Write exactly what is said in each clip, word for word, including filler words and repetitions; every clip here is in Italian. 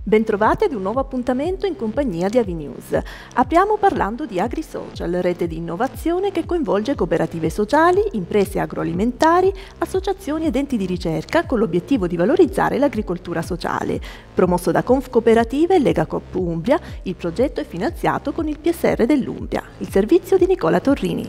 Bentrovati ad un nuovo appuntamento in compagnia di Avinews. Apriamo parlando di AgriSocial, rete di innovazione che coinvolge cooperative sociali, imprese agroalimentari, associazioni ed enti di ricerca con l'obiettivo di valorizzare l'agricoltura sociale. Promosso da Confcooperative e Legacoop Umbria, il progetto è finanziato con il P S R dell'Umbria, il servizio di Nicola Torrini.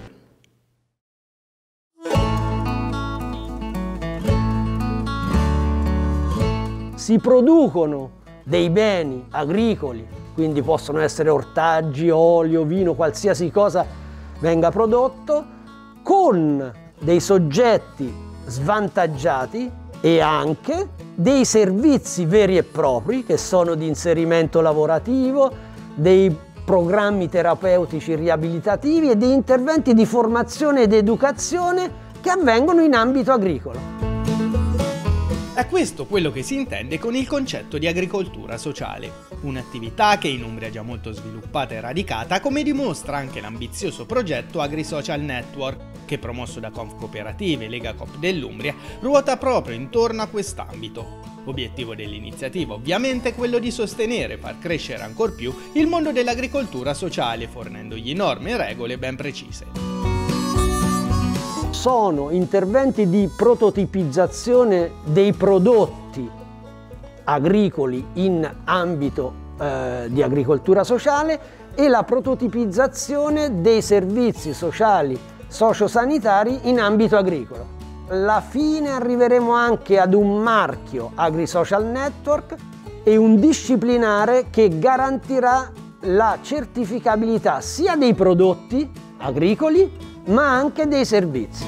Si producono dei beni agricoli, quindi possono essere ortaggi, olio, vino, qualsiasi cosa venga prodotto, con dei soggetti svantaggiati e anche dei servizi veri e propri che sono di inserimento lavorativo, dei programmi terapeutici riabilitativi e di interventi di formazione ed educazione che avvengono in ambito agricolo. È questo quello che si intende con il concetto di agricoltura sociale, un'attività che in Umbria è già molto sviluppata e radicata, come dimostra anche l'ambizioso progetto AgriSocial Network, che promosso da Confcooperative e Legacoop dell'Umbria ruota proprio intorno a quest'ambito. Obiettivo dell'iniziativa ovviamente è quello di sostenere e far crescere ancor più il mondo dell'agricoltura sociale, fornendogli norme e regole ben precise. Sono interventi di prototipizzazione dei prodotti agricoli in ambito eh, di agricoltura sociale e la prototipizzazione dei servizi sociali sociosanitari in ambito agricolo. Alla fine arriveremo anche ad un marchio AgriSocial Network e un disciplinare che garantirà la certificabilità sia dei prodotti agricoli ma anche dei servizi.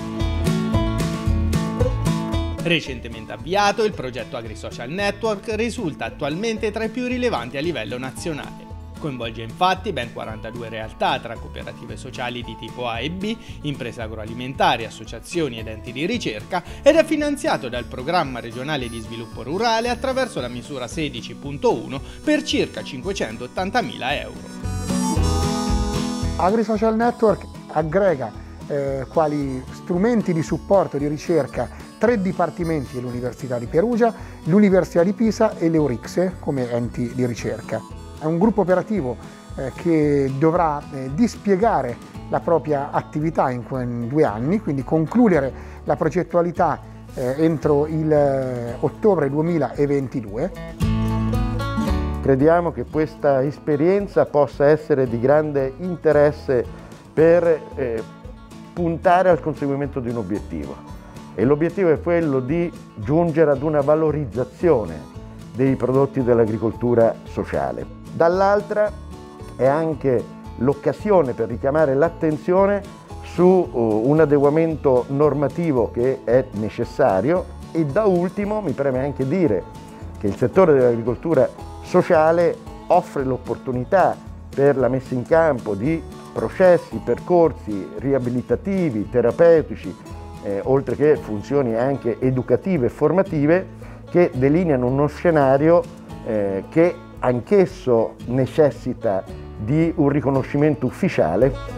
Recentemente avviato, il progetto AgriSocial Network risulta attualmente tra i più rilevanti a livello nazionale. Coinvolge infatti ben quarantadue realtà tra cooperative sociali di tipo A e B, imprese agroalimentari, associazioni ed enti di ricerca ed è finanziato dal Programma regionale di sviluppo rurale attraverso la misura sedici punto uno per circa cinquecentottantamila euro. AgriSocial Network aggrega eh, quali strumenti di supporto di ricerca tre dipartimenti dell'Università di Perugia, l'Università di Pisa e l'Eurixe come enti di ricerca. È un gruppo operativo eh, che dovrà eh, dispiegare la propria attività in, in due anni, quindi concludere la progettualità eh, entro il eh, ottobre duemilaventidue. Crediamo che questa esperienza possa essere di grande interesse per eh, puntare al conseguimento di un obiettivo. E l'obiettivo è quello di giungere ad una valorizzazione dei prodotti dell'agricoltura sociale. Dall'altra è anche l'occasione per richiamare l'attenzione su uh, un adeguamento normativo che è necessario e da ultimo mi preme anche dire che il settore dell'agricoltura sociale offre l'opportunità per la messa in campo di processi, percorsi riabilitativi, terapeutici, eh, oltre che funzioni anche educative e formative che delineano uno scenario eh, che anch'esso necessita di un riconoscimento ufficiale.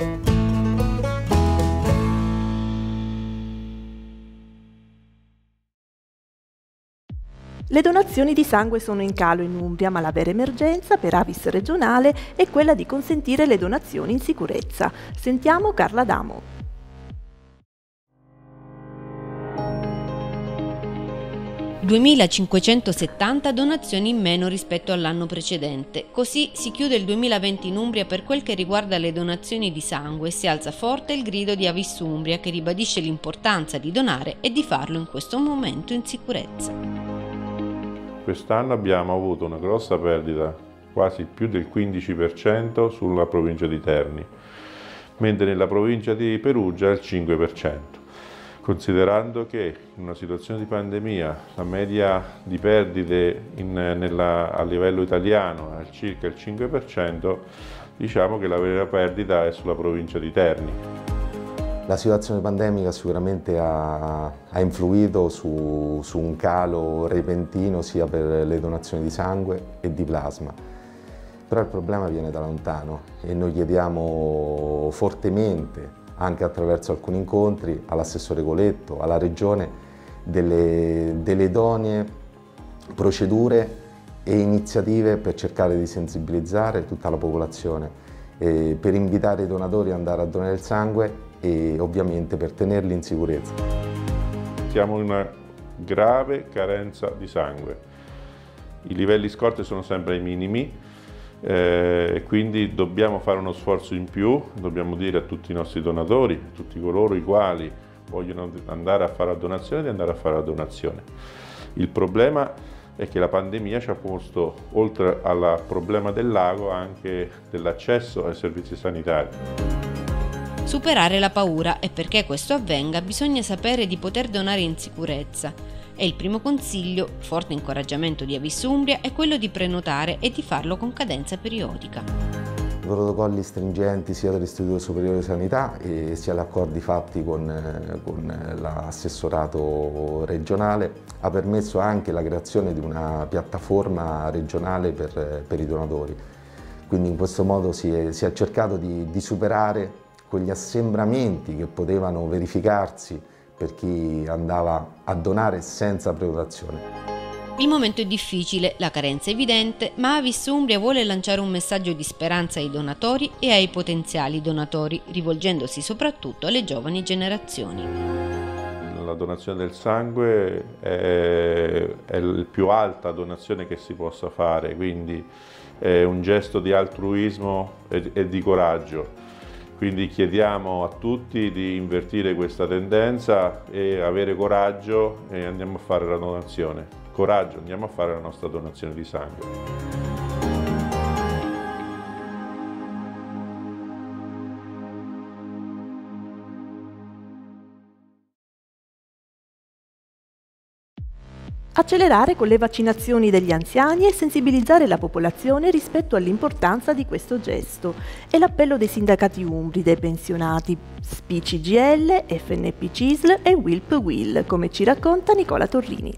Le donazioni di sangue sono in calo in Umbria, ma la vera emergenza per Avis regionale è quella di consentire le donazioni in sicurezza. Sentiamo Carla Damo. duemilacinquecentosettanta donazioni in meno rispetto all'anno precedente. Così si chiude il duemilaventi in Umbria per quel che riguarda le donazioni di sangue e si alza forte il grido di Avis Umbria che ribadisce l'importanza di donare e di farlo in questo momento in sicurezza. Quest'anno abbiamo avuto una grossa perdita, quasi più del quindici per cento sulla provincia di Terni, mentre nella provincia di Perugia il cinque per cento. Considerando che in una situazione di pandemia la media di perdite in, nella, a livello italiano è circa il cinque per cento, diciamo che la vera perdita è sulla provincia di Terni. La situazione pandemica sicuramente ha, ha influito su, su un calo repentino sia per le donazioni di sangue e di plasma, però il problema viene da lontano e noi chiediamo fortemente, anche attraverso alcuni incontri, all'assessore Coletto, alla Regione, delle, delle idonee procedure e iniziative per cercare di sensibilizzare tutta la popolazione, eh, per invitare i donatori ad andare a donare il sangue e ovviamente per tenerli in sicurezza. Siamo in una grave carenza di sangue, i livelli scorte sono sempre ai minimi e eh, quindi dobbiamo fare uno sforzo in più, dobbiamo dire a tutti i nostri donatori, a tutti coloro i quali vogliono andare a fare la donazione, di andare a fare la donazione. Il problema è che la pandemia ci ha posto, oltre al problema del lago, anche dell'accesso ai servizi sanitari. Superare la paura, e perché questo avvenga bisogna sapere di poter donare in sicurezza. E il primo consiglio, forte incoraggiamento di Avissumbria, è quello di prenotare e di farlo con cadenza periodica. Protocolli stringenti sia dell'Istituto Superiore di Sanità e sia gli accordi fatti con, con l'assessorato regionale ha permesso anche la creazione di una piattaforma regionale per, per i donatori. Quindi in questo modo si è, si è cercato di, di superare quegli assembramenti che potevano verificarsi per chi andava a donare senza prenotazione. Il momento è difficile, la carenza è evidente, ma Avissumbria vuole lanciare un messaggio di speranza ai donatori e ai potenziali donatori, rivolgendosi soprattutto alle giovani generazioni. La donazione del sangue è, è la più alta donazione che si possa fare, quindi è un gesto di altruismo e, e di coraggio. Quindi chiediamo a tutti di invertire questa tendenza e avere coraggio e andiamo a fare la donazione. Coraggio, andiamo a fare la nostra donazione di sangue. Accelerare con le vaccinazioni degli anziani e sensibilizzare la popolazione rispetto all'importanza di questo gesto. È l'appello dei sindacati umbri, dei pensionati S P C G I L, F N P C I S L e W I L P W I L, come ci racconta Nicola Torrini.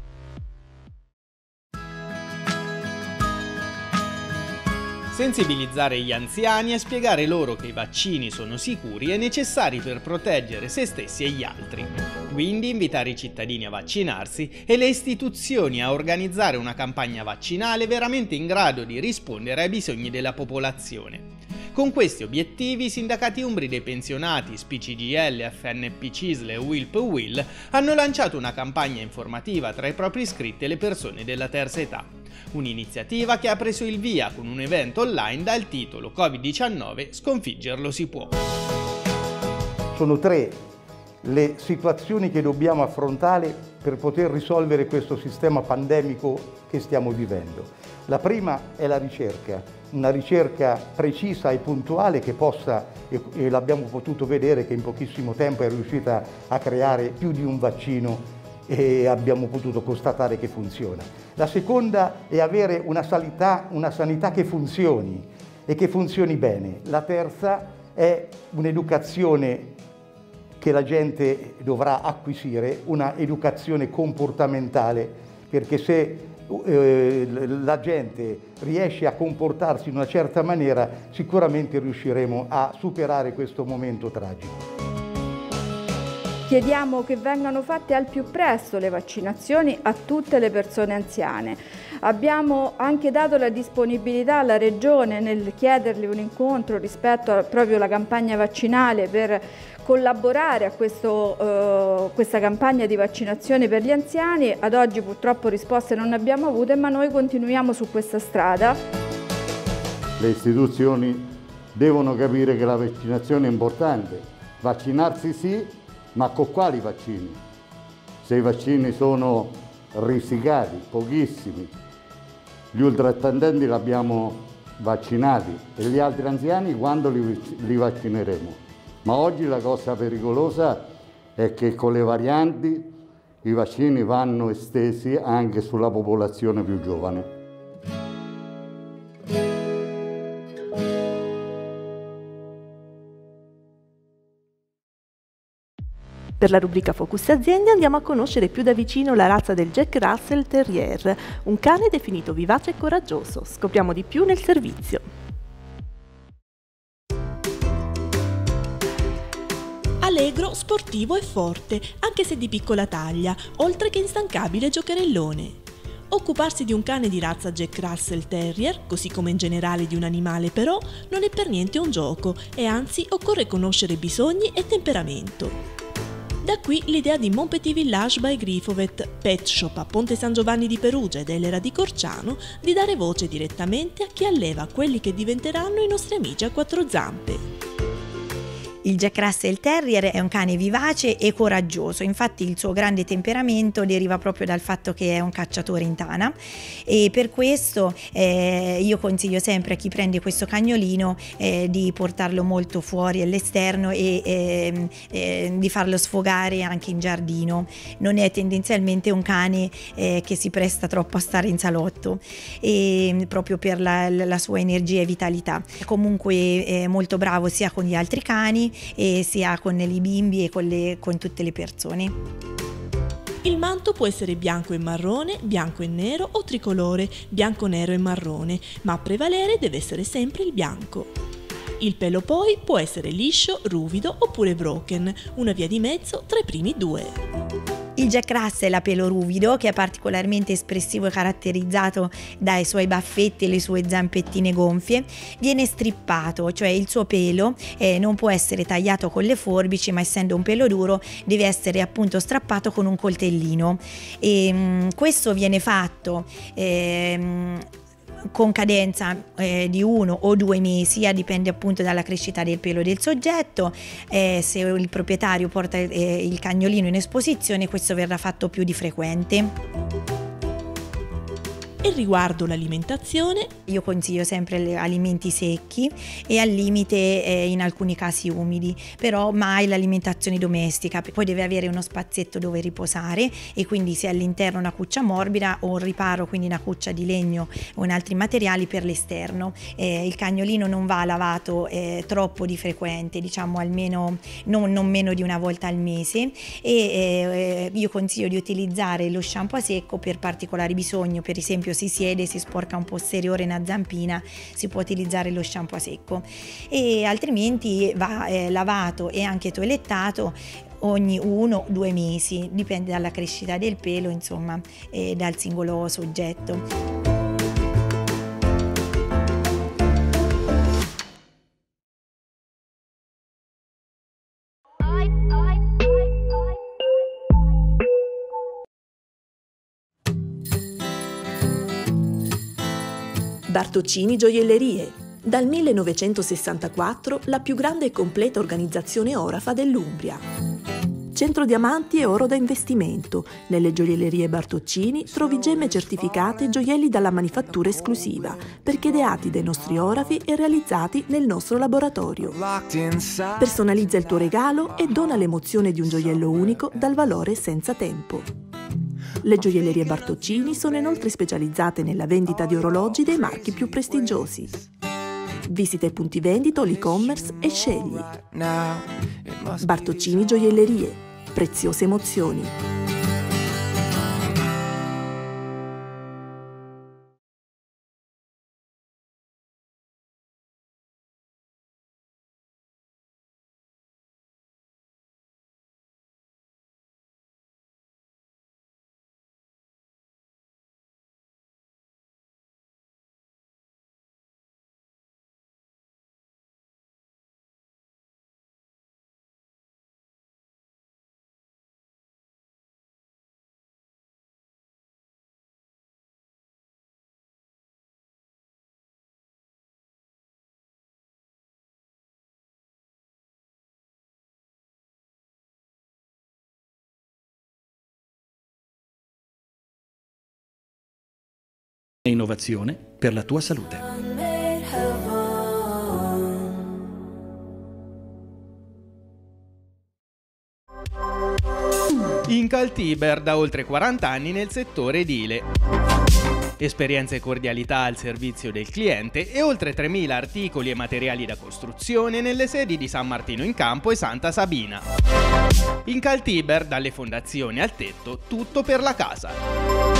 Sensibilizzare gli anziani e spiegare loro che i vaccini sono sicuri e necessari per proteggere se stessi e gli altri. Quindi invitare i cittadini a vaccinarsi e le istituzioni a organizzare una campagna vaccinale veramente in grado di rispondere ai bisogni della popolazione. Con questi obiettivi i sindacati umbri dei pensionati S P C G I L, F N P C I S L e W I L P W I L hanno lanciato una campagna informativa tra i propri iscritti e le persone della terza età. Un'iniziativa che ha preso il via con un evento online dal titolo Covid diciannove, sconfiggerlo si può. Sono tre le situazioni che dobbiamo affrontare per poter risolvere questo sistema pandemico che stiamo vivendo. La prima è la ricerca, una ricerca precisa e puntuale che possa, e l'abbiamo potuto vedere che in pochissimo tempo è riuscita a creare più di un vaccino e abbiamo potuto constatare che funziona. La seconda è avere una sanità, una sanità che funzioni e che funzioni bene. La terza è un'educazione che la gente dovrà acquisire, una educazione comportamentale, perché se eh, la gente riesce a comportarsi in una certa maniera, sicuramente riusciremo a superare questo momento tragico. Chiediamo che vengano fatte al più presto le vaccinazioni a tutte le persone anziane. Abbiamo anche dato la disponibilità alla Regione nel chiedergli un incontro rispetto a proprio alla campagna vaccinale per collaborare a questo, uh, questa campagna di vaccinazione per gli anziani. Ad oggi purtroppo risposte non ne abbiamo avute, ma noi continuiamo su questa strada. Le istituzioni devono capire che la vaccinazione è importante. Vaccinarsi sì, ma con quali vaccini? Se i vaccini sono risicati, pochissimi, gli ultrattendenti li abbiamo vaccinati e gli altri anziani quando li, li vaccineremo? Ma oggi la cosa pericolosa è che con le varianti i vaccini vanno estesi anche sulla popolazione più giovane. Per la rubrica Focus Aziende andiamo a conoscere più da vicino la razza del Jack Russell Terrier, un cane definito vivace e coraggioso. Scopriamo di più nel servizio. Allegro, sportivo e forte, anche se di piccola taglia, oltre che instancabile giocherellone. Occuparsi di un cane di razza Jack Russell Terrier, così come in generale di un animale però, non è per niente un gioco e anzi occorre conoscere bisogni e temperamento. Da qui l'idea di Mon Petit Village by Grifovet, pet shop a Ponte San Giovanni di Perugia ed Elera di Corciano, di dare voce direttamente a chi alleva quelli che diventeranno i nostri amici a quattro zampe. Il Jack Russell Terrier è un cane vivace e coraggioso, infatti il suo grande temperamento deriva proprio dal fatto che è un cacciatore in tana e per questo eh, io consiglio sempre a chi prende questo cagnolino eh, di portarlo molto fuori all'esterno e eh, eh, di farlo sfogare anche in giardino. Non è tendenzialmente un cane eh, che si presta troppo a stare in salotto, e, proprio per la, la sua energia e vitalità. È comunque è molto bravo sia con gli altri cani e sia con i bimbi e con, le, con tutte le persone. Il manto può essere bianco e marrone, bianco e nero o tricolore, bianco, nero e marrone, ma a prevalere deve essere sempre il bianco. Il pelo poi può essere liscio, ruvido oppure broken, una via di mezzo tra i primi due. Il Jack Russell ha pelo ruvido che è particolarmente espressivo e caratterizzato dai suoi baffetti e le sue zampettine gonfie. Viene strippato, cioè il suo pelo eh, non può essere tagliato con le forbici, ma essendo un pelo duro deve essere appunto strappato con un coltellino. E, mh, questo viene fatto eh, con cadenza eh, di uno o due mesi, dipende appunto dalla crescita del pelo del soggetto. Eh, se il proprietario porta eh, il cagnolino in esposizione, questo verrà fatto più di frequente. E riguardo l'alimentazione, io consiglio sempre alimenti secchi e al limite eh, in alcuni casi umidi, però mai l'alimentazione domestica. Poi deve avere uno spazietto dove riposare e quindi se all'interno una cuccia morbida o un riparo, quindi una cuccia di legno o in altri materiali per l'esterno. Eh, il cagnolino non va lavato eh, troppo di frequente, diciamo almeno non, non meno di una volta al mese, e eh, io consiglio di utilizzare lo shampoo a secco per particolari bisogni. Per esempio si siede, si sporca un posteriore, una zampina, si può utilizzare lo shampoo a secco, e altrimenti va eh, lavato e anche toilettato ogni uno due mesi, dipende dalla crescita del pelo, insomma, e dal singolo soggetto. Bartoccini Gioiellerie. Dal millenovecentosessantaquattro la più grande e completa organizzazione orafa dell'Umbria. Centro diamanti e oro da investimento. Nelle gioiellerie Bartoccini trovi gemme certificate e gioielli dalla manifattura esclusiva, perché ideati dai nostri orafi e realizzati nel nostro laboratorio. Personalizza il tuo regalo e dona l'emozione di un gioiello unico dal valore senza tempo. Le gioiellerie Bartoccini sono inoltre specializzate nella vendita di orologi dei marchi più prestigiosi. Visita i punti vendita o l'e-commerce e scegli. Bartoccini Gioiellerie. Preziose emozioni. Innovazione per la tua salute. Incaltiber da oltre quaranta anni nel settore edile. Esperienza e cordialità al servizio del cliente e oltre tremila articoli e materiali da costruzione nelle sedi di San Martino in Campo e Santa Sabina. Incaltiber, dalle fondazioni al tetto, tutto per la casa.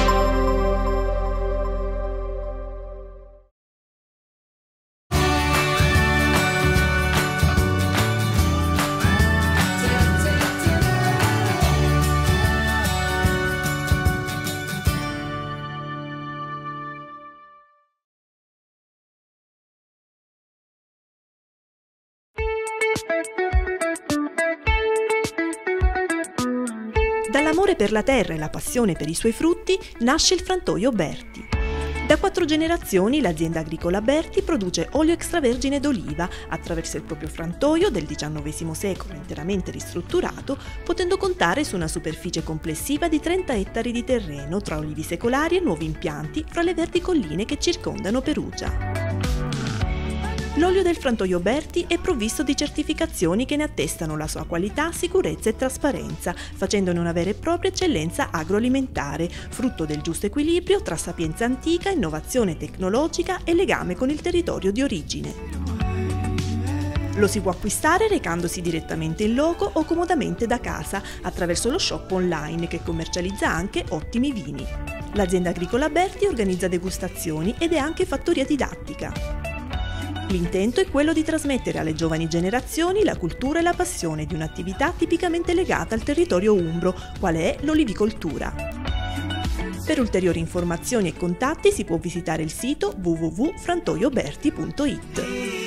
l'amore per la terra e la passione per i suoi frutti nasce il frantoio Berti. Da quattro generazioni l'azienda agricola Berti produce olio extravergine d'oliva attraverso il proprio frantoio del diciannovesimo secolo interamente ristrutturato, potendo contare su una superficie complessiva di trenta ettari di terreno tra olivi secolari e nuovi impianti fra le verdi colline che circondano Perugia. L'olio del frantoio Berti è provvisto di certificazioni che ne attestano la sua qualità, sicurezza e trasparenza, facendone una vera e propria eccellenza agroalimentare, frutto del giusto equilibrio tra sapienza antica, innovazione tecnologica e legame con il territorio di origine. Lo si può acquistare recandosi direttamente in loco o comodamente da casa attraverso lo shop online che commercializza anche ottimi vini. L'azienda agricola Berti organizza degustazioni ed è anche fattoria didattica. L'intento è quello di trasmettere alle giovani generazioni la cultura e la passione di un'attività tipicamente legata al territorio umbro, quale è l'olivicoltura. Per ulteriori informazioni e contatti si può visitare il sito w w w punto frantoioberti punto i t.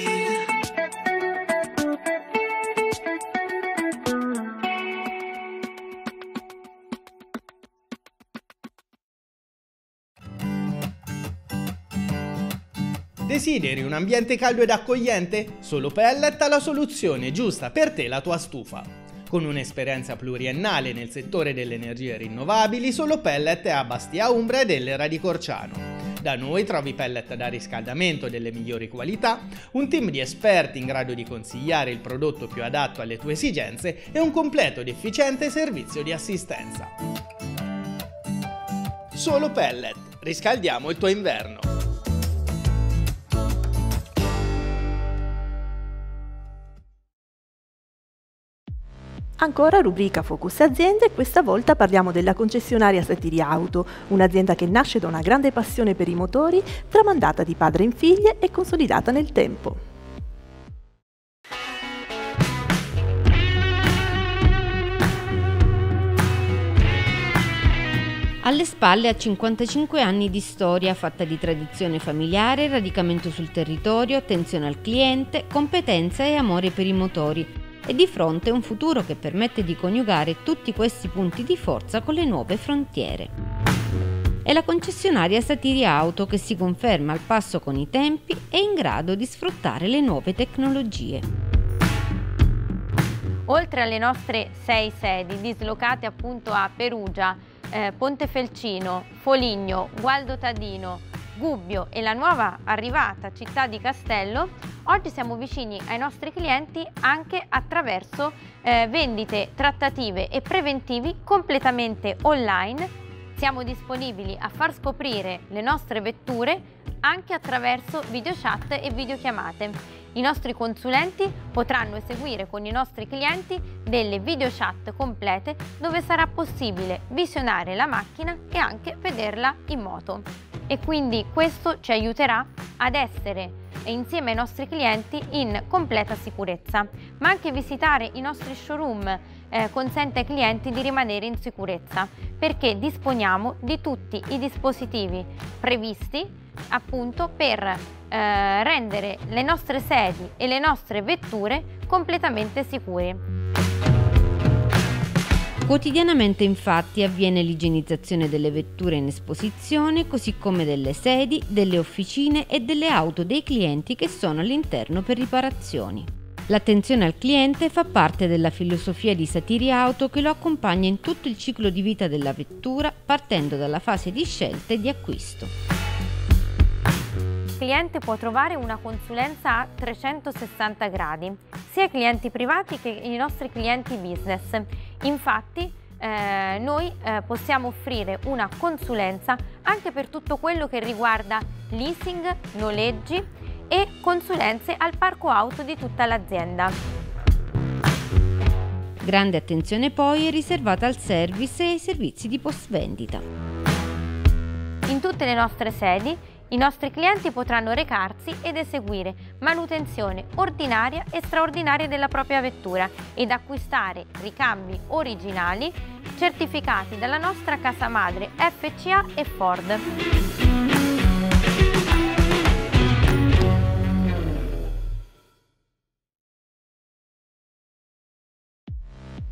Desideri un ambiente caldo ed accogliente? Solo Pellet ha la soluzione giusta per te e la tua stufa. Con un'esperienza pluriennale nel settore delle energie rinnovabili, Solo Pellet è a Bastia Umbra ed Ellera di Corciano. Da noi trovi pellet da riscaldamento delle migliori qualità, un team di esperti in grado di consigliare il prodotto più adatto alle tue esigenze e un completo ed efficiente servizio di assistenza. Solo Pellet, riscaldiamo il tuo inverno. Ancora rubrica Focus Aziende, questa volta parliamo della concessionaria Satiri Auto, un'azienda che nasce da una grande passione per i motori, tramandata di padre in figlie e consolidata nel tempo. Alle spalle ha cinquantacinque anni di storia fatta di tradizione familiare, radicamento sul territorio, attenzione al cliente, competenza e amore per i motori. E di fronte un futuro che permette di coniugare tutti questi punti di forza con le nuove frontiere. È la concessionaria Satiri Auto che si conferma al passo con i tempi e in grado di sfruttare le nuove tecnologie. Oltre alle nostre sei sedi dislocate appunto a Perugia, eh, Pontefelcino, Foligno, Gualdo Tadino, Gubbio e la nuova arrivata città di Castello, oggi siamo vicini ai nostri clienti anche attraverso eh, vendite, trattative e preventivi completamente online. Siamo disponibili a far scoprire le nostre vetture anche attraverso video chat e videochiamate. I nostri consulenti potranno eseguire con i nostri clienti delle video chat complete dove sarà possibile visionare la macchina e anche vederla in moto. E quindi questo ci aiuterà ad essere insieme ai nostri clienti in completa sicurezza, ma anche visitare i nostri showroom eh, consente ai clienti di rimanere in sicurezza perché disponiamo di tutti i dispositivi previsti appunto per eh, rendere le nostre sedi e le nostre vetture completamente sicure. Quotidianamente infatti avviene l'igienizzazione delle vetture in esposizione, così come delle sedi, delle officine e delle auto dei clienti che sono all'interno per riparazioni. L'attenzione al cliente fa parte della filosofia di Satiri Auto che lo accompagna in tutto il ciclo di vita della vettura, partendo dalla fase di scelta e di acquisto. Il cliente può trovare una consulenza a trecentosessanta gradi, sia i clienti privati che i nostri clienti business. Infatti eh, noi eh, possiamo offrire una consulenza anche per tutto quello che riguarda leasing, noleggi e consulenze al parco auto di tutta l'azienda. Grande attenzione poi è riservata al service e ai servizi di post vendita. In tutte le nostre sedi i nostri clienti potranno recarsi ed eseguire manutenzione ordinaria e straordinaria della propria vettura ed acquistare ricambi originali certificati dalla nostra casa madre F C A e Ford.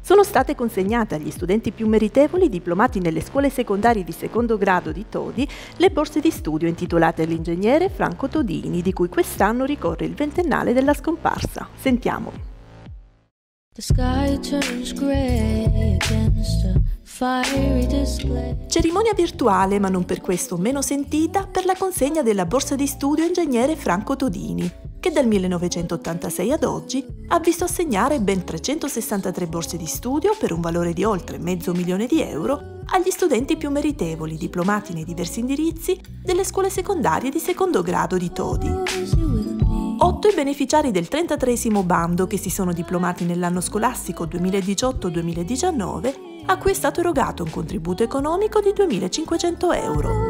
Sono state consegnate agli studenti più meritevoli diplomati nelle scuole secondarie di secondo grado di Todi le borse di studio intitolate all'ingegnere Franco Todini, di cui quest'anno ricorre il ventennale della scomparsa. Sentiamo. Cerimonia virtuale, ma non per questo meno sentita, per la consegna della borsa di studio ingegnere Franco Todini, che dal millenovecentottantasei ad oggi ha visto assegnare ben trecentosessantatré borse di studio per un valore di oltre mezzo milione di euro agli studenti più meritevoli, diplomati nei diversi indirizzi delle scuole secondarie di secondo grado di Todi. Otto i beneficiari del trentatreesimo bando che si sono diplomati nell'anno scolastico duemiladiciotto duemiladiciannove, a cui è stato erogato un contributo economico di duemilacinquecento euro.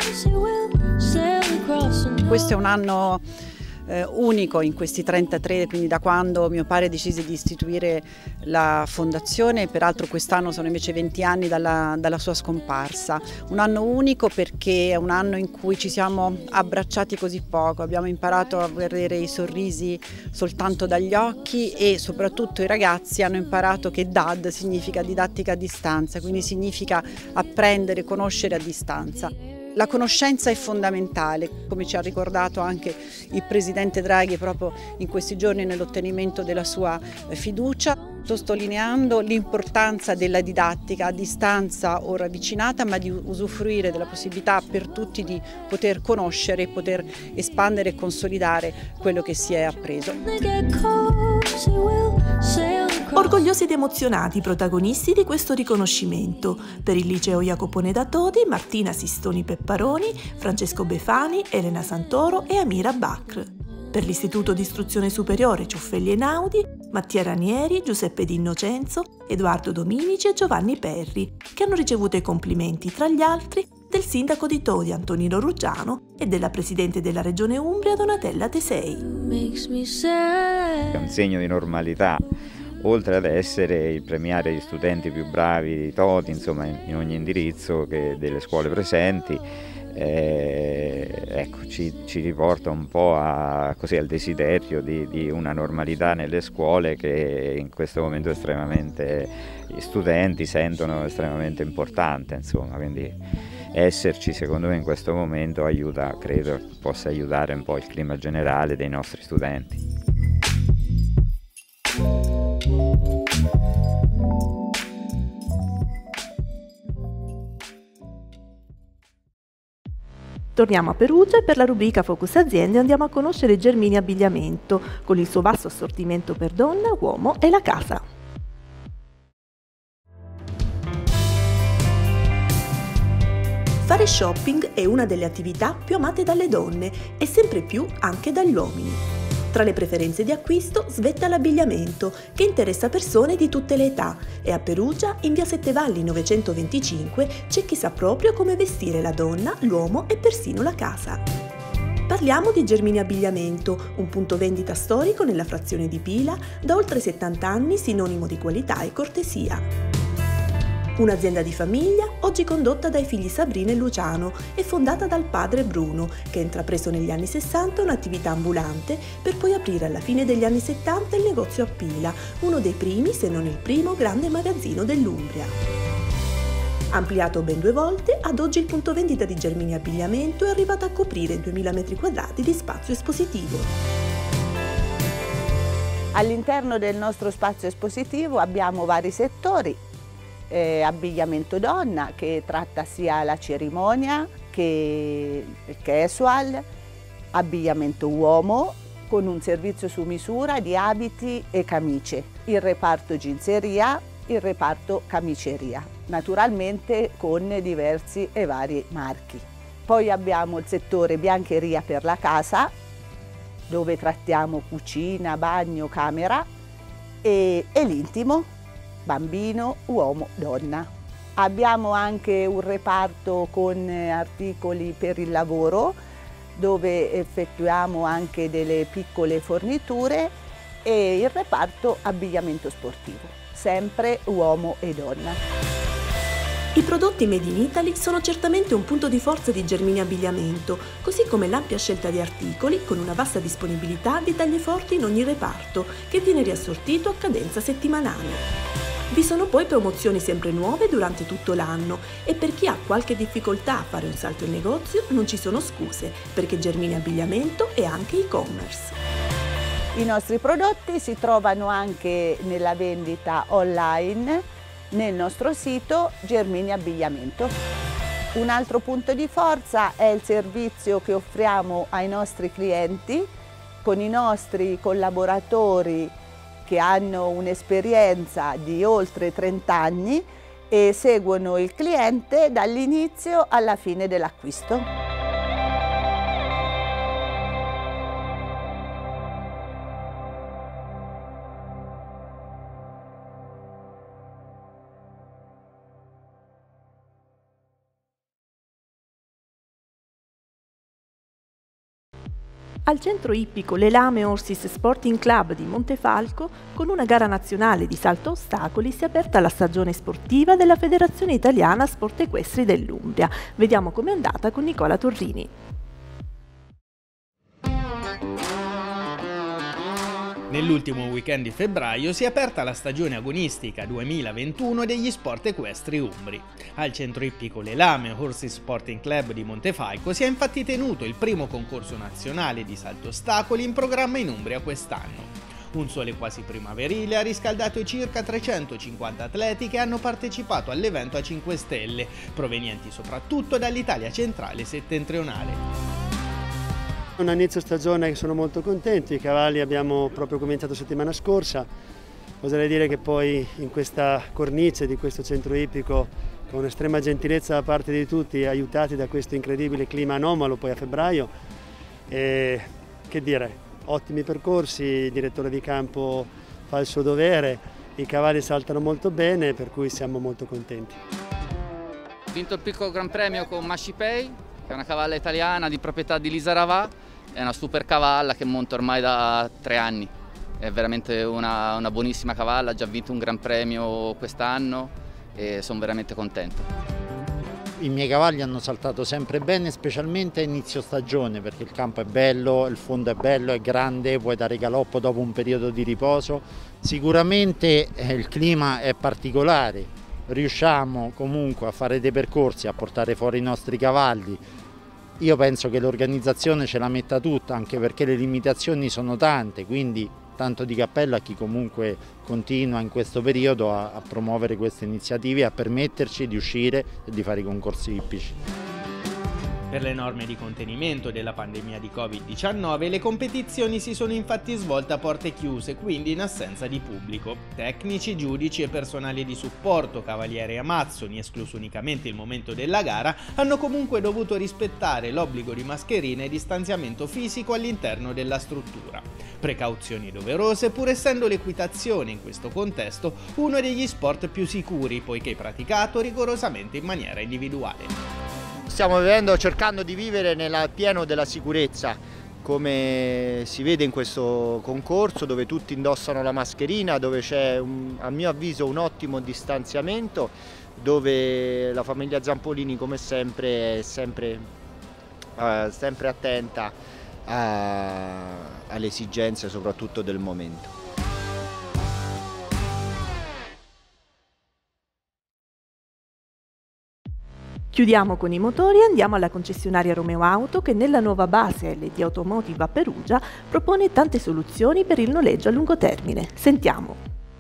Questo è un anno Eh, unico in questi trentatré, quindi da quando mio padre decise di istituire la fondazione. Peraltro quest'anno sono invece venti anni dalla, dalla sua scomparsa. Un anno unico perché è un anno in cui ci siamo abbracciati così poco, abbiamo imparato a vedere i sorrisi soltanto dagli occhi e soprattutto i ragazzi hanno imparato che D A D significa didattica a distanza, quindi significa apprendere, conoscere a distanza. La conoscenza è fondamentale, come ci ha ricordato anche il Presidente Draghi proprio in questi giorni nell'ottenimento della sua fiducia, sottolineando l'importanza della didattica a distanza o ravvicinata, ma di usufruire della possibilità per tutti di poter conoscere, poter espandere e consolidare quello che si è appreso. Orgogliosi ed emozionati i protagonisti di questo riconoscimento. Per il liceo Jacopone da Todi, Martina Sistoni Pepparoni, Francesco Befani, Elena Santoro e Amira Bakr. Per l'Istituto di Istruzione Superiore Ciuffelli Einaudi, Mattia Ranieri, Giuseppe Di Innocenzo, Edoardo Dominici e Giovanni Perri, che hanno ricevuto i complimenti, tra gli altri, del sindaco di Todi Antonino Ruggiano e della presidente della Regione Umbria Donatella Tesei. È un segno di normalità, oltre ad essere il premiare gli studenti più bravi di Todi, insomma in ogni indirizzo che delle scuole presenti, eh, ecco, ci, ci riporta un po' a, così, al desiderio di, di una normalità nelle scuole che in questo momento estremamente gli studenti sentono estremamente importante, insomma, quindi esserci secondo me in questo momento aiuta, credo possa aiutare un po' il clima generale dei nostri studenti. Torniamo a Perugia e per la rubrica Focus Aziende andiamo a conoscere Germini Abbigliamento, con il suo vasto assortimento per donna, uomo e la casa. Fare shopping è una delle attività più amate dalle donne e sempre più anche dagli uomini. Tra le preferenze di acquisto svetta l'abbigliamento, che interessa persone di tutte le età, e a Perugia, in via Sette Valli novecentoventicinque, c'è chi sa proprio come vestire la donna, l'uomo e persino la casa. Parliamo di Germini Abbigliamento, un punto vendita storico nella frazione di Pila, da oltre settanta anni sinonimo di qualità e cortesia. Un'azienda di famiglia, oggi condotta dai figli Sabrina e Luciano e fondata dal padre Bruno, che ha intrapreso negli anni sessanta un'attività ambulante per poi aprire alla fine degli anni settanta il negozio a Pila, uno dei primi, se non il primo, grande magazzino dell'Umbria. Ampliato ben due volte, ad oggi il punto vendita di Germini Abbigliamento è arrivato a coprire duemila metri quadrati di spazio espositivo. All'interno del nostro spazio espositivo abbiamo vari settori. Eh, abbigliamento donna, che tratta sia la cerimonia che il casual, abbigliamento uomo con un servizio su misura di abiti e camicie, il reparto ginseria, il reparto camiceria, naturalmente con diversi e vari marchi. Poi abbiamo il settore biancheria per la casa, dove trattiamo cucina, bagno, camera, e, e l'intimo, bambino, uomo, donna. Abbiamo anche un reparto con articoli per il lavoro, dove effettuiamo anche delle piccole forniture, e il reparto abbigliamento sportivo, sempre uomo e donna. I prodotti made in Italy sono certamente un punto di forza di Germini Abbigliamento, così come l'ampia scelta di articoli con una vasta disponibilità di taglie forti in ogni reparto, che viene riassortito a cadenza settimanale. Vi sono poi promozioni sempre nuove durante tutto l'anno e per chi ha qualche difficoltà a fare un salto in negozio non ci sono scuse, perché Germini Abbigliamento è anche e-commerce. I nostri prodotti si trovano anche nella vendita online nel nostro sito Germini Abbigliamento. Un altro punto di forza è il servizio che offriamo ai nostri clienti con i nostri collaboratori che hanno un'esperienza di oltre trenta anni e seguono il cliente dall'inizio alla fine dell'acquisto. Al centro ippico Le Lame Horses Sporting Club di Montefalco, con una gara nazionale di salto ostacoli, si è aperta la stagione sportiva della Federazione Italiana Sport Equestri dell'Umbria. Vediamo com'è andata con Nicola Torrini. Nell'ultimo weekend di febbraio si è aperta la stagione agonistica duemilaventuno degli sport equestri umbri. Al centro ippico Le Lame Horses Sporting Club di Montefalco si è infatti tenuto il primo concorso nazionale di salto ostacoli in programma in Umbria quest'anno. Un sole quasi primaverile ha riscaldato i circa trecentocinquanta atleti che hanno partecipato all'evento a cinque stelle, provenienti soprattutto dall'Italia centrale e settentrionale. Un inizio stagione che sono molto contenti, i cavalli abbiamo proprio cominciato settimana scorsa, oserei dire che poi in questa cornice di questo centro ippico, con estrema gentilezza da parte di tutti, aiutati da questo incredibile clima anomalo poi a febbraio, e, che dire, ottimi percorsi, il direttore di campo fa il suo dovere, i cavalli saltano molto bene, per cui siamo molto contenti. Ho vinto il piccolo Gran Premio con Mashipei, che è una cavalla italiana di proprietà di Lisa Ravà. È una super cavalla che monto ormai da tre anni, è veramente una, una buonissima cavalla, ha già vinto un Gran Premio quest'anno e sono veramente contento. I miei cavalli hanno saltato sempre bene, specialmente a inizio stagione, perché il campo è bello, il fondo è bello, è grande, puoi dare galoppo dopo un periodo di riposo. Sicuramente eh, il clima è particolare, riusciamo comunque a fare dei percorsi, a portare fuori i nostri cavalli. Io penso che l'organizzazione ce la metta tutta, anche perché le limitazioni sono tante, quindi tanto di cappello a chi comunque continua in questo periodo a, a promuovere queste iniziative e a permetterci di uscire e di fare i concorsi ippici. Per le norme di contenimento della pandemia di Covid diciannove, le competizioni si sono infatti svolte a porte chiuse, quindi in assenza di pubblico. Tecnici, giudici e personale di supporto, cavalieri e amazzoni, escluso unicamente il momento della gara, hanno comunque dovuto rispettare l'obbligo di mascherine e distanziamento fisico all'interno della struttura. Precauzioni doverose, pur essendo l'equitazione in questo contesto uno degli sport più sicuri, poiché praticato rigorosamente in maniera individuale. Stiamo vivendo, cercando di vivere nel pieno della sicurezza, come si vede in questo concorso, dove tutti indossano la mascherina, dove c'è a mio avviso un ottimo distanziamento, dove la famiglia Zampolini come sempre è sempre, uh, sempre attenta a, alle esigenze soprattutto del momento. Chiudiamo con i motori e andiamo alla concessionaria Romeo Auto che nella nuova base L D Automotive a Perugia propone tante soluzioni per il noleggio a lungo termine. Sentiamo.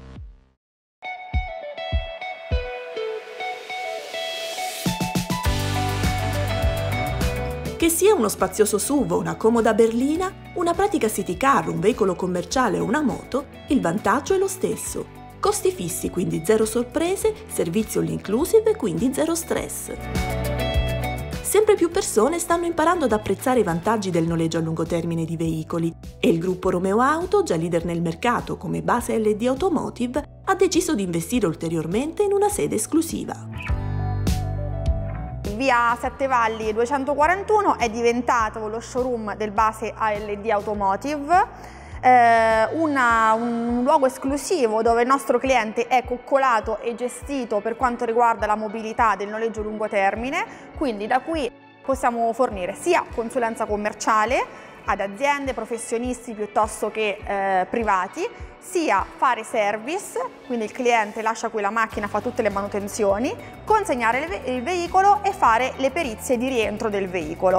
Che sia uno spazioso S U V o una comoda berlina, una pratica city car, un veicolo commerciale o una moto, il vantaggio è lo stesso. Costi fissi, quindi zero sorprese, servizio all inclusive, quindi zero stress. Sempre più persone stanno imparando ad apprezzare i vantaggi del noleggio a lungo termine di veicoli e il gruppo Romeo Auto, già leader nel mercato come base L D Automotive, ha deciso di investire ulteriormente in una sede esclusiva. Via Sette Valli duecentoquarantuno è diventato lo showroom del base A L D Automotive. Una, un luogo esclusivo dove il nostro cliente è coccolato e gestito per quanto riguarda la mobilità del noleggio lungo termine, quindi da qui possiamo fornire sia consulenza commerciale ad aziende, professionisti piuttosto che eh, privati, sia fare service, quindi il cliente lascia qui la macchina, fa tutte le manutenzioni, consegnare il, ve- il veicolo e fare le perizie di rientro del veicolo.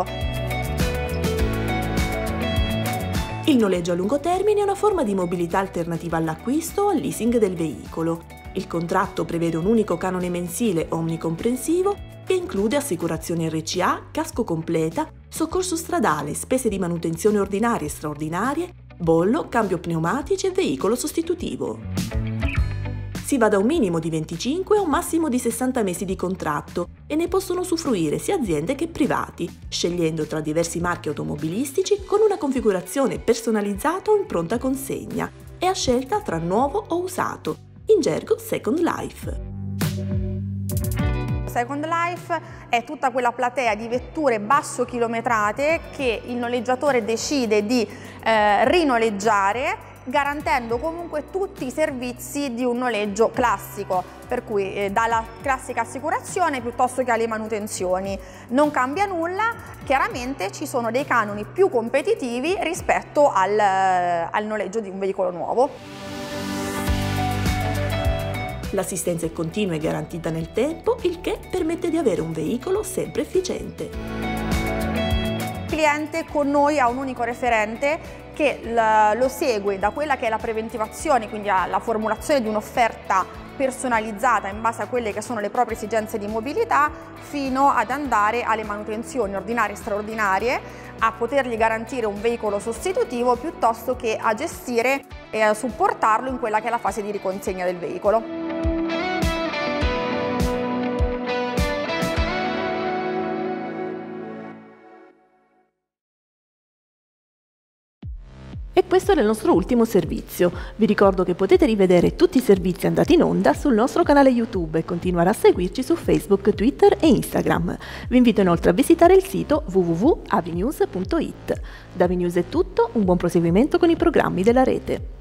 Il noleggio a lungo termine è una forma di mobilità alternativa all'acquisto o al leasing del veicolo. Il contratto prevede un unico canone mensile omnicomprensivo che include assicurazione erre ci a, casco completa, soccorso stradale, spese di manutenzione ordinarie e straordinarie, bollo, cambio pneumatici e veicolo sostitutivo. Si va da un minimo di venticinque a un massimo di sessanta mesi di contratto e ne possono usufruire sia aziende che privati, scegliendo tra diversi marchi automobilistici con una configurazione personalizzata o in pronta consegna e a scelta tra nuovo o usato, in gergo Second Life. Second Life è tutta quella platea di vetture basso chilometrate che il noleggiatore decide di eh, rinoleggiare, garantendo comunque tutti i servizi di un noleggio classico, per cui eh, dalla classica assicurazione piuttosto che alle manutenzioni. Non cambia nulla, chiaramente ci sono dei canoni più competitivi rispetto al, al noleggio di un veicolo nuovo. L'assistenza è continua e garantita nel tempo, il che permette di avere un veicolo sempre efficiente. Il cliente con noi ha un unico referente che lo segue da quella che è la preventivazione, quindi alla formulazione di un'offerta personalizzata in base a quelle che sono le proprie esigenze di mobilità, fino ad andare alle manutenzioni ordinarie e straordinarie, a potergli garantire un veicolo sostitutivo piuttosto che a gestire e a supportarlo in quella che è la fase di riconsegna del veicolo. E questo era il nostro ultimo servizio. Vi ricordo che potete rivedere tutti i servizi andati in onda sul nostro canale YouTube e continuare a seguirci su Facebook, Twitter e Instagram. Vi invito inoltre a visitare il sito w w w punto avinews punto it. Da Avinews è tutto, un buon proseguimento con i programmi della rete.